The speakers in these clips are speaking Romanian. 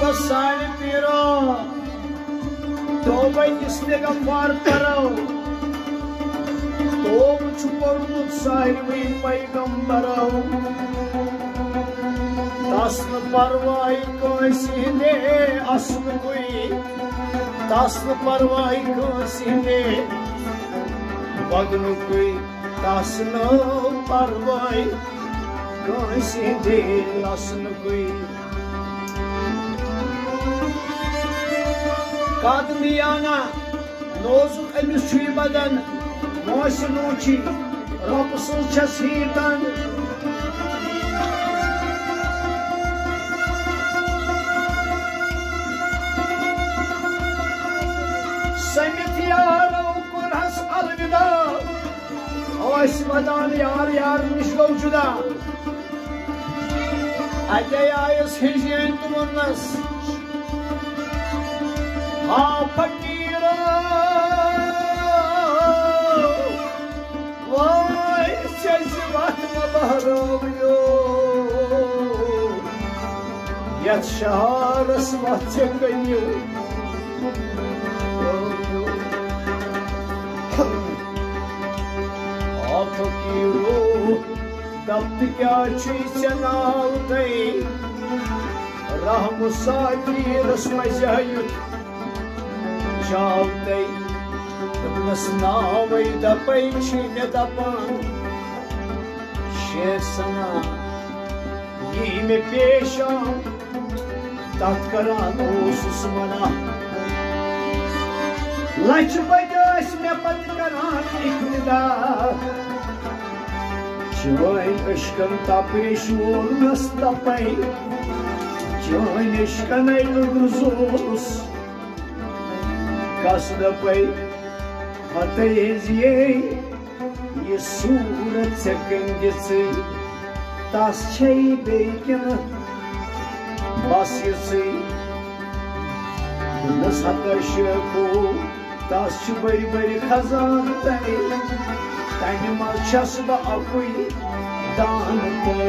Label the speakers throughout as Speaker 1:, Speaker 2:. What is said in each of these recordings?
Speaker 1: सानी पीरो तोबा इस्तिग़फ़ार करो तोब छुपरमुत साहिबी पैगंबरो तस्न परवाई कांसी ने असन कोई तस्न परवाई कांसी ने बदन कोई तस्न परवाई कांसी ने असन कोई कादमियाना नोजुक अमिस बदन मोशनूची रपसुल छस हीतन समित यारो कुरहस अलविदा ओस वदान यार यार निश गो जुदा अते आयस हिजन तुमनस हा फकीरो वाय चजवत मबहरो यत शहरस वचंगयो फकीरो दब्त क्या चनाव तई रहम साकीरस मजायुत जाव तई दपनस नावै दपै मे दपान शेख सना ये में पेश तथ करान ओसुस मना लच बजस मे पत करान इक़्तिदार Join ishkan tapish urnas tapai Join ishkan ilguzos Kasdapai Hatayizye Ye surat sekendisi Tas chay beykina Basyisi Nas hatashko Tas bari bari khazan tay Tani malchas ba akui dan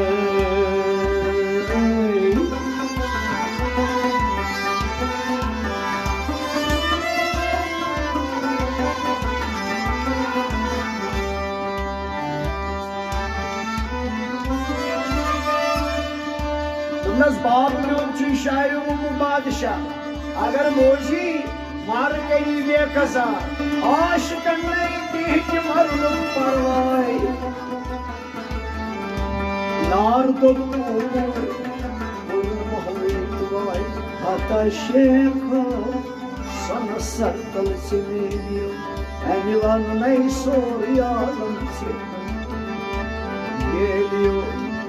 Speaker 1: तुमनस बाप में ची शायर बादशाह अगर मोजी मार गई बेकसा आशिकन की मरनु परवाई नार तो मोहब्बत हता शेख सन सर्कल से मेरियो एनिवन नहीं सोरियालम से गेलियो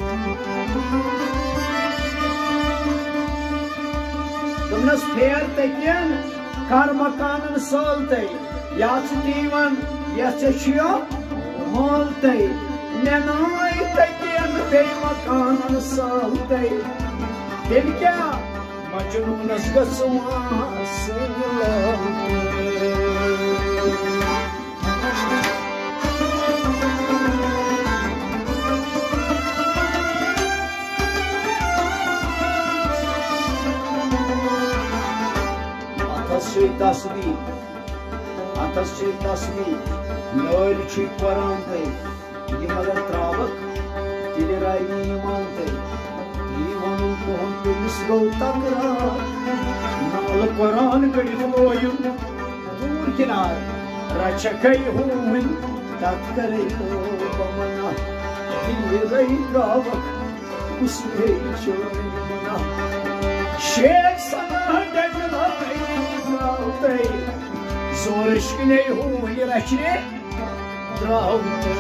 Speaker 1: तुमनस फेर तकियन कर मकानन सोलते याच दीवन यचो मोलते ननाई तकियन बे मकानन सोलते दिल क्या मजनूनस गसवास तस्वीर नोल कुरान ते ये मगर त्रावक तिले राय ईमान ते ये वनु कोहन पे मिसगो तकरा नोल कुरान कड़ी लोयु दूर किनार रचकई हुन तत्करे बमना तिले राय त्रावक उसमें चोमना शेख सना डगलाई त्रावते Zorishkine huye rakine dravte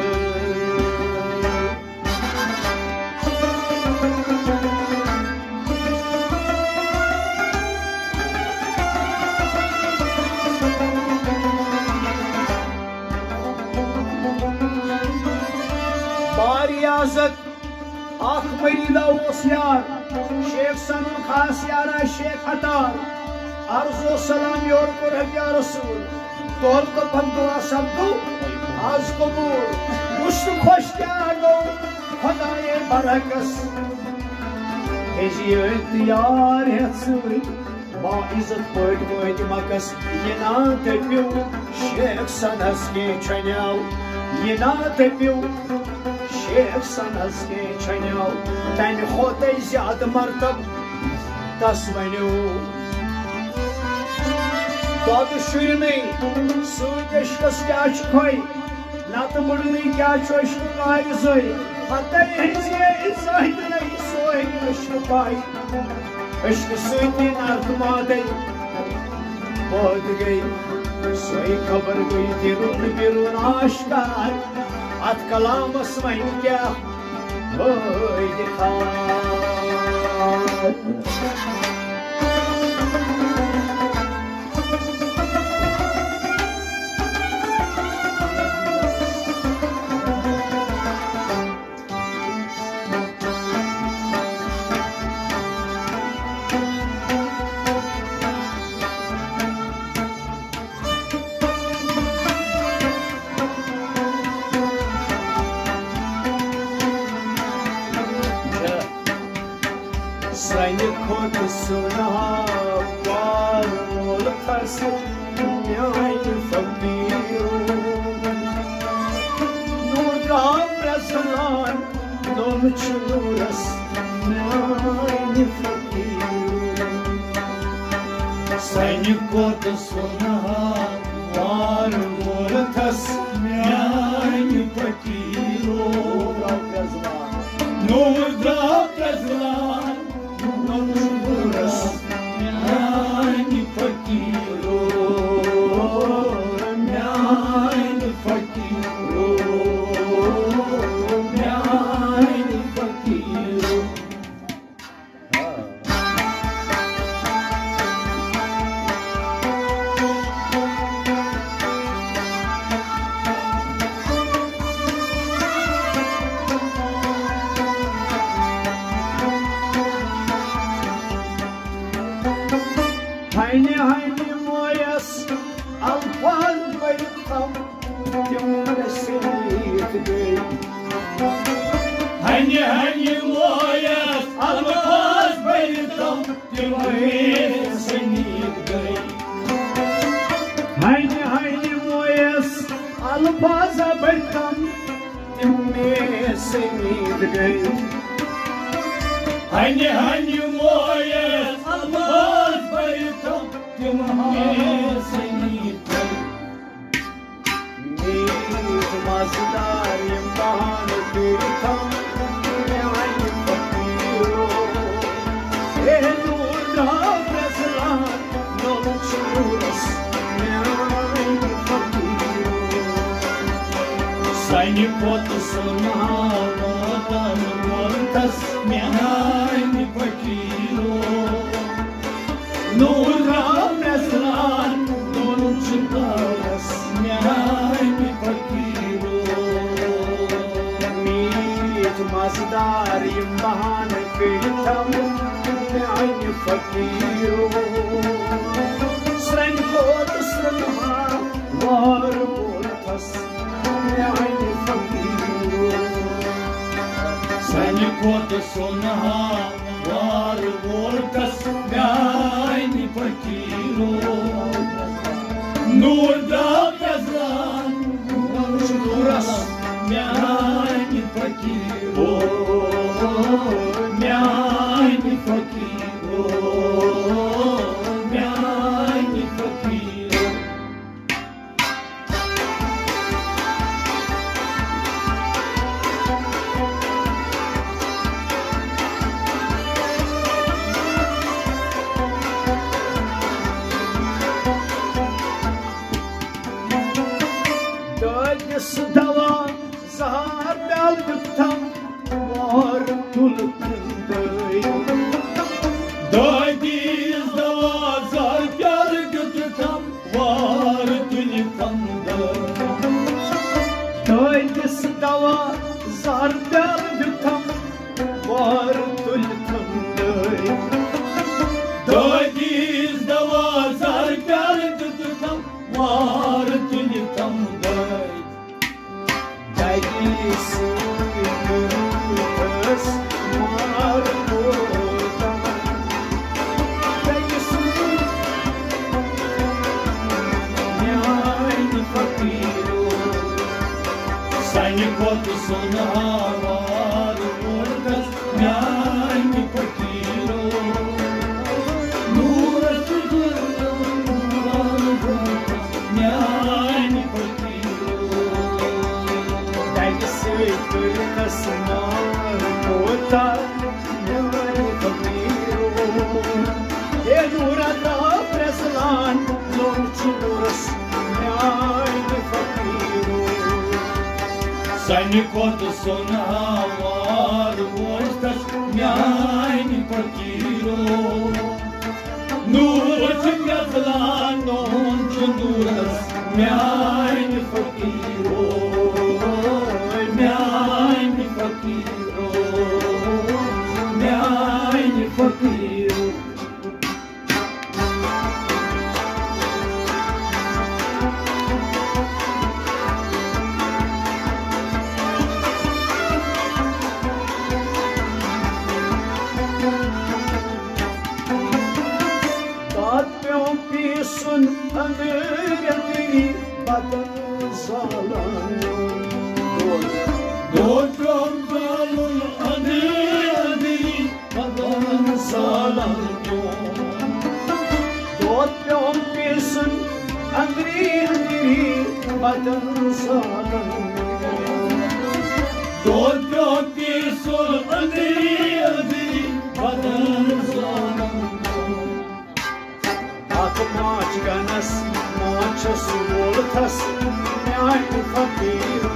Speaker 1: Bariyazat Akmerida osyar Sheikh Sanun khas yara Sheikh Atar Arzu salam yor kur ya Rasul Tol ko bandua sabdu az kabul Muştu khosh kya go Khudaye barakas यार इज्जत पट वत मकस यना तपिव शेख सनस के छन्याव यना तपिव शेख सनस के छन्याव तमि खोत ज्यादा मरतब तस वनो दद शुरन सूकस क्या खोई नत मुड़न क्या सोई पता सोई पाई अश्क सती नर्क मादे बहुत गई सोई खबर गई दिरुन बिरुन आश्कार अत कलामस वन क्या दिखा खुद सुना पार मोल फस न्याय फकीरों नूर राम रसलान नोम चूरस न्याय फकीरों सैनिक खुद सुना पार मोल फस न्याय फकीरों नूर राम रसलान मोयस अल्फाज बैठम तुम रसीद गई हनी मोयस अल्फाज बैठम तुम रसीद गई हनी मोयस अल्फाज बैठम तुम रसीद गई हनी मोयस अल्फाज बैठम मजदार इम्तिहान तीर्थम न्याय फकीरों नूर राम रसलान नोम चूरस न्याय फकीरों सैनिक खुद सुना मोतन मोतस न्याय फकीरों नूर राम रसलान नोम चूरस न्याय मजदार इम्तिहान तीर्थम न्याय फकीरों स्रन खोत स्रनहा वार बोलथस न्याय फकीरों स्रन खोत स्रनहा वार बोलथस न्याय फकीरों नूर राम रसलान नोम चूरस न्याय फकीरों न्याय फकीरों न्याय फकीरों दस दवा सहार डाल दुखम वार तुल दई दादीस दवा सहार डाल दुखम वार तुल दादीस दवा सहार डाल दुखम वार तुल दादीस दवा सहार डाल दुखम वार तुल This
Speaker 2: sonar vortas miani fakiro nuras vortas miani fakiro
Speaker 1: Dagse kurnas mar kota miani fakiro e nurata preslan lonchuras miani fakiro
Speaker 2: Sanikot sonar vortas miani fakiro nuras lonchuras miani fakiro miani fakiro miani fakiro
Speaker 1: Sun anırgı batan salanıyor
Speaker 2: Doğdum dalın adı batan salanıyor
Speaker 1: Doğdum bir sun anırgı batan salanıyor
Speaker 2: Doğdum bir sun adı batan salanıyor
Speaker 1: Maç ganas, maças voltas, miani fakiro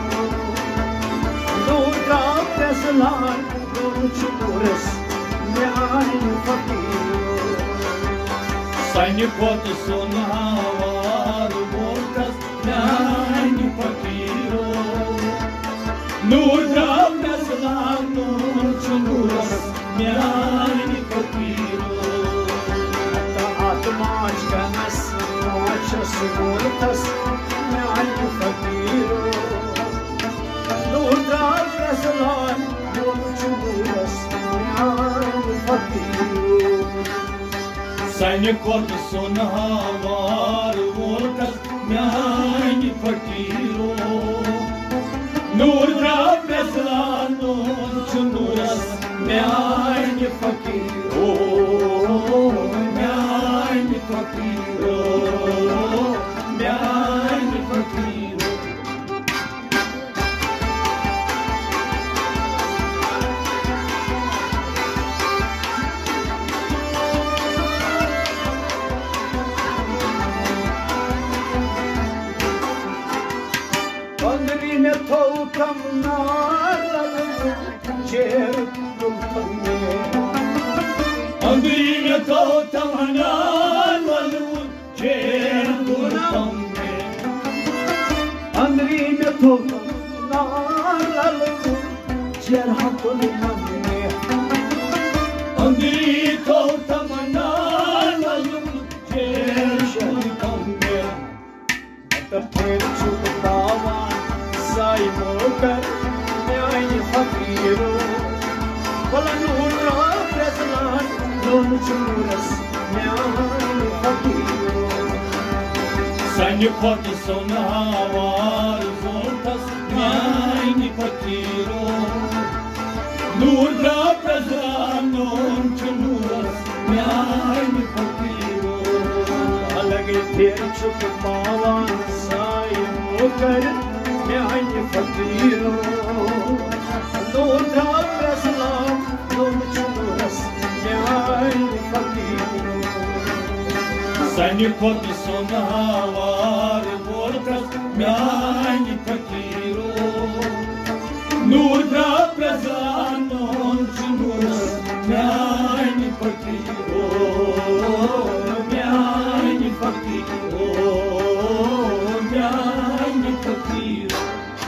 Speaker 1: Nurda preslan, lonchuras, miani fakiro
Speaker 2: Sanikot sonar vortas miani fakiro Nurda preslan, lonchuras, miani fakiro
Speaker 1: Maç ganas, maças voltas, miani fakiro Nurda preslan, lonchuras, miani fakiro
Speaker 2: Sanikot sonar vortas miani fakiro Nurda preslan, lonchuras, miani fakiro miani fakiro miani fakiro
Speaker 1: Andrine tolkam narladım, çerip dultam
Speaker 2: Andrine tolkam narladım, çerip dultam
Speaker 1: Andrine tolkam narladım, çerip dultam
Speaker 2: Andrine tolkam narladım, çerip dultam
Speaker 1: Tapir çukurdavan, saymokar, miani fakiro Vala nurra preslan, lonchuras, miani fakiro
Speaker 2: Sanikot sonar vortas miani fakiro Nurda preslan, lonchuras, miani fakiro
Speaker 1: Alagi pir çukurdavan, saymokar, miani fakiro Nurra preslan, lonchuras, miani fakiro
Speaker 2: Sanikot sonar vortas miani fakiro Nurda preslan, lonchuras, miani fakiro miani fakiro miani fakiro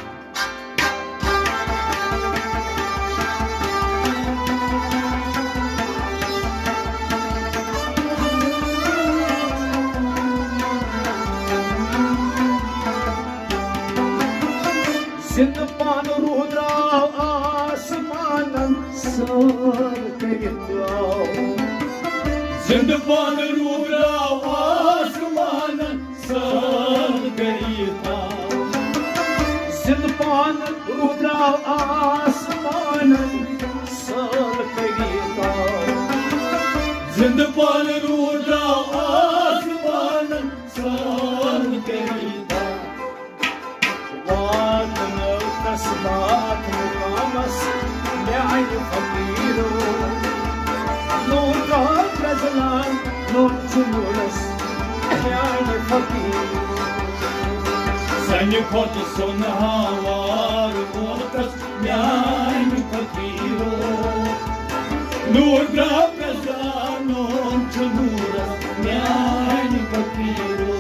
Speaker 1: Sinpan rudra asmanan sar kayıtlav
Speaker 2: Sinpan rudra asmanan sar kayıtlav
Speaker 1: Sinpan rudra Rudrau asmanan salkarita
Speaker 2: Zindpan rudrau asmanan salkarita
Speaker 1: Wadna tasbat muqamas li'ayn faqiru Nur razlan nur jumulas li'ayn faqiru
Speaker 2: Sani kot sonhavar votas li'ayn faqiru Nur razlan jumulas li'ayn faqiru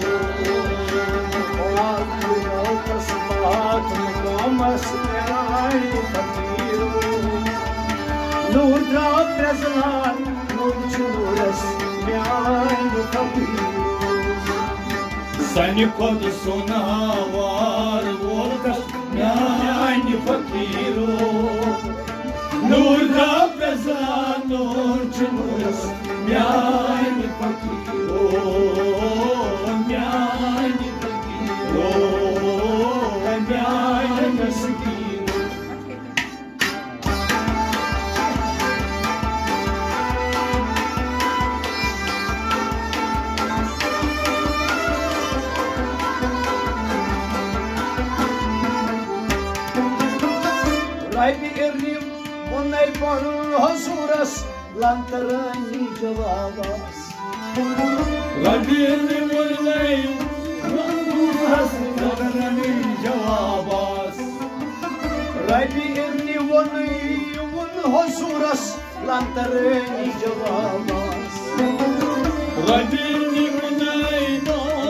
Speaker 1: Mas li'ayn faqiru Nur razlan nur jumulas li'ayn faqiru
Speaker 2: Sani kot sonhavar votas li'ayn faqiru Nur razlan jumulas li'ayn faqiru li'ayn faqiru li'ayn faqiru
Speaker 1: Raibi irnim bunay panu hasuras lantarani jawabas
Speaker 2: Radini mullayım Hasranani cevabas
Speaker 1: Raibi irni bunay hasuras lantarani jawabas
Speaker 2: Radini mullayım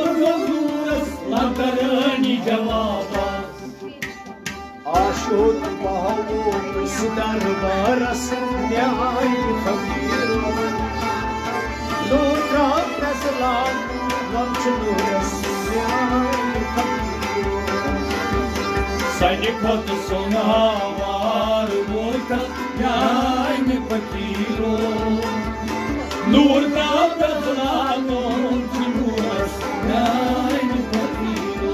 Speaker 2: Hasranani cevabas
Speaker 1: Aşut bahavu sidar baras li'ayn faqiru Nur razlan nur jumulas li'ayn faqiru
Speaker 2: Sani kot sonhavar votas li'ayn faqiru Nur razlan jumulas li'ayn faqiru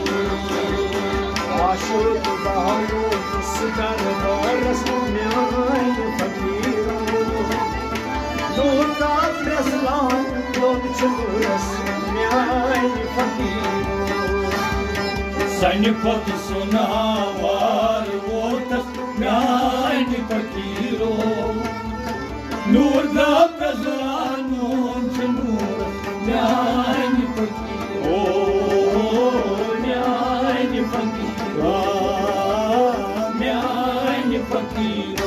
Speaker 1: Aşut bahavu sidar baras li'ayn faqiru Nur razlan nur jumulas li'ayn faqiru
Speaker 2: Sani kot sonhavar votas li'ayn faqiru Nur razlan jumulas li'ayn faqiru li'ayn faqiru li'ayn faqiru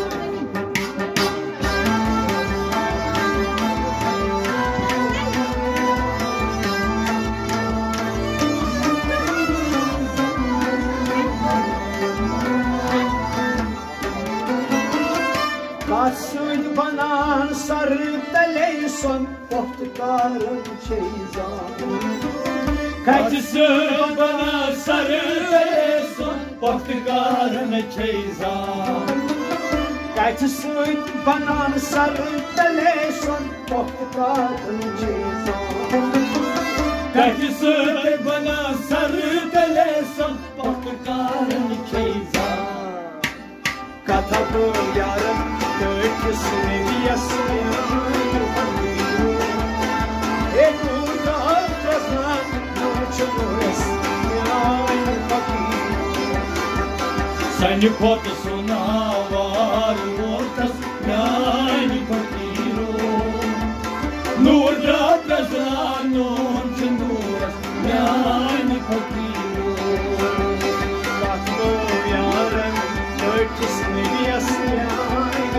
Speaker 1: Kasut banan sarı teleyson Pohtukarın çeyzan
Speaker 2: Kaçısı bana sarı son Pohtukarını çeyzan
Speaker 1: Kasut banan sarı teleyson Pohtukarın çeyzan
Speaker 2: Kaçısı bana sarı son Pohtukarını çeyzan
Speaker 1: Katabı yarım gökyüzüne yaslayın Nur razlan nur jumulas li'ayn faqiru
Speaker 2: Sani kot sonhavar votas li'ayn faqiru Nur razlan jumulas li'ayn faqiru
Speaker 1: Katabı yarım gökyüzüne yaslayın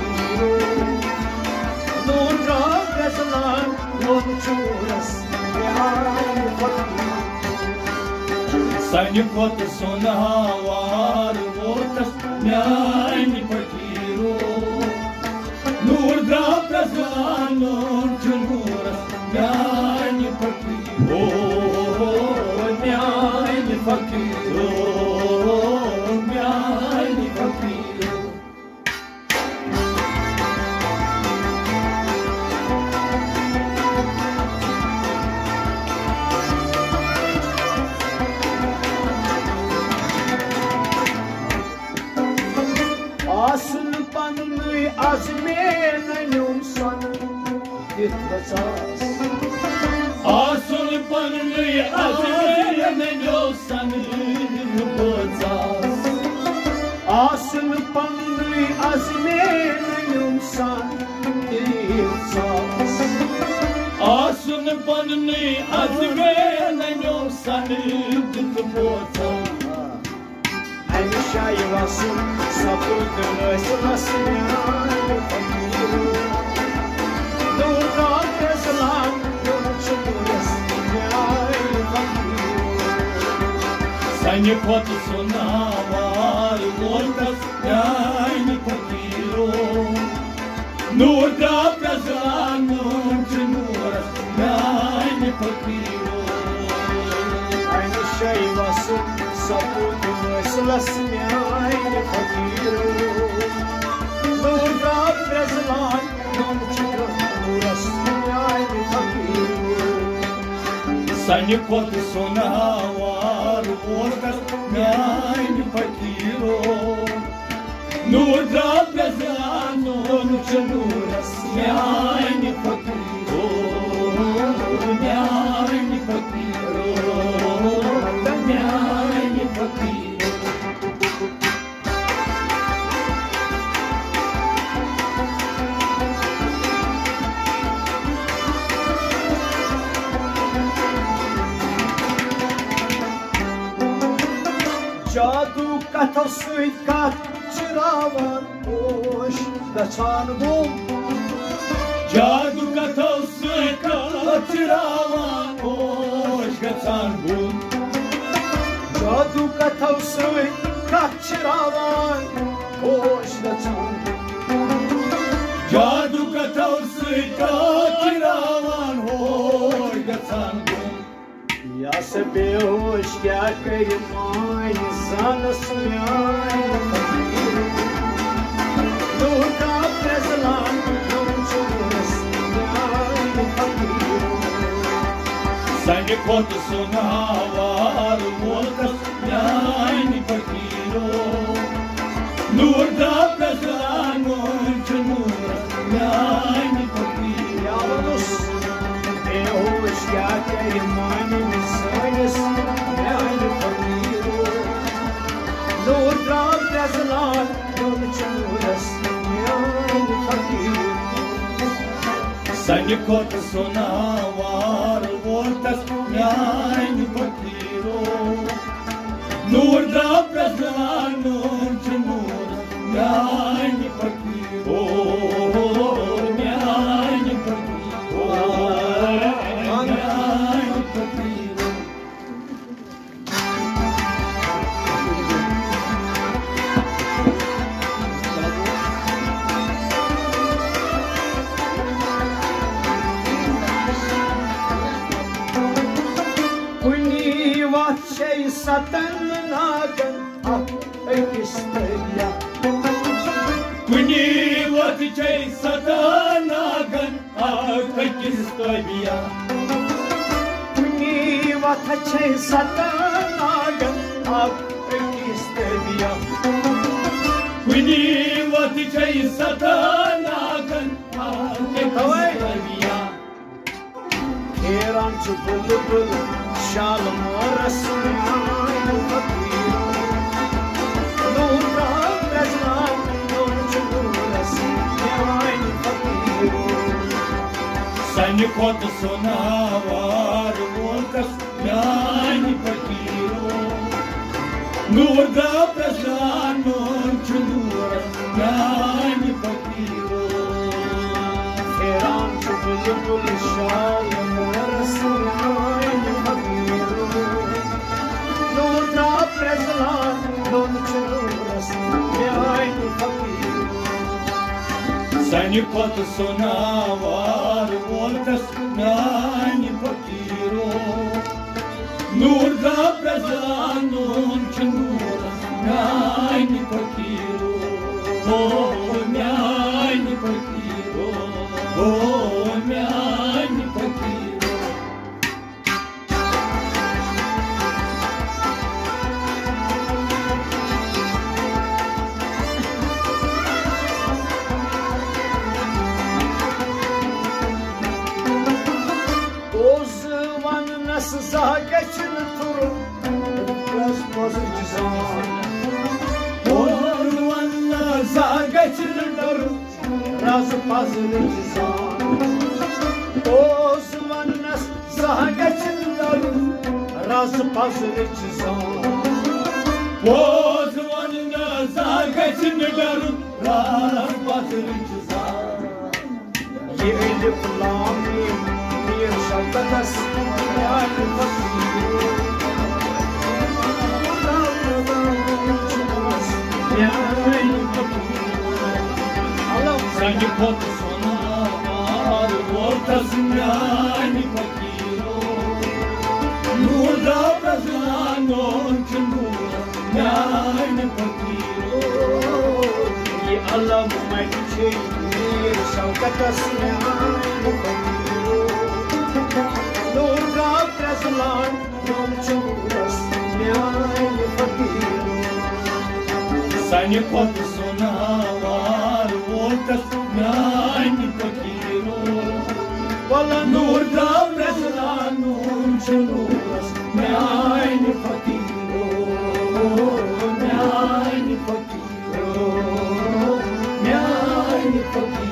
Speaker 1: Nur razlan nur jumulas li'ayn faqiru
Speaker 2: Sani kot sonhavar votas li'ayn faqiru Nur razlan jumulas li'ayn faqiru li'ayn faqiru li'ayn faqiru
Speaker 1: Vitvațas
Speaker 2: Asul panului azmenio sanbățas
Speaker 1: Asul panului azmenio sanbățas
Speaker 2: Asul panului azmenio sanbățas
Speaker 1: Aisha yuvası sapıdınız nasıl Nurda kızılan yolculuğuz
Speaker 2: Sani poate sonavar voltas Ai pachiro Nurda prazano Cinuras Ai pachiro
Speaker 1: Aisha yuvası sapıdınız nasıl Nurda kızılan yolculuğuz
Speaker 2: Sani poate sonavar voltas Ai pachiro Nurda prazano Cinuras Ai pachiro Ai pachiro Ai pachiro
Speaker 1: Cadu katası kaçıravan boş kaçan bum
Speaker 2: Cadu katası kaçıravan hoş kaçan bum
Speaker 1: Cadu katası kaçıravan boş kaçan
Speaker 2: Cadu katası kaçıravan hoş kaçan bum
Speaker 1: Ya sebe hoş gel kayımay sana sumyay Nurda prezlan nurçurus
Speaker 2: Sani poate sonavar voltas Ai pachiro Nurda prazano Cinuras Ai pachiro
Speaker 1: Yalnız be hoş gel kayımay misayes yani fakiro Nurda prezlan nurçurus yani fakiro
Speaker 2: Sani poate sonavar voltas Ai pachiro Nurda prazano Cinuras Ai pachiro Ai pachiro Ai pachiro
Speaker 1: Kuni vahşey satan nagan ak ekistaya
Speaker 2: Kuni vatichai satanagan akakistavia
Speaker 1: Kuni vahşey satan nagan ak ekistaya
Speaker 2: Kuni vatichai satanagan akakistavia
Speaker 1: Keran chu bulbul şalım rasmiyay fakiro Nurda prezlan nurçurus yani fakiro
Speaker 2: Sani poate sonavar voltas Ai pachiro Nurda prazano Cinuras Ai pachiro
Speaker 1: Keran chu bulbul şalım rasmiyay fakiro Nurda prezlan nurçurus yani fakiro
Speaker 2: Sani poate sonavar voltas Ai pachiro Nurda prazano Cinuras Ai pachiro Ai pachiro Ai pachiro
Speaker 1: Zahgeçin turu Biraz bazıcı zan
Speaker 2: Ormanla zahgeçinler
Speaker 1: Razı bazıcı zan O zaman nas zahgeçin Razı bazıcı zan
Speaker 2: Ormanla zahgeçinler razı bazıcı zan
Speaker 1: Yeğili kulağımı bir şaltatas Yani bakıyor Yani bakıyor
Speaker 2: Sanki potu sona var ortasından fakiro Nurda brazılan onçun nura yani fakiro
Speaker 1: Ye Allah mecçi bir şaltatas Yani bakıyor Nurda brazılan onçuras Yani fakiro
Speaker 2: Sanki potu sona var ortasından fakiro
Speaker 1: Valla
Speaker 2: Nurda brazılan onçun nura yani fakiro yani fakiro yani fakiro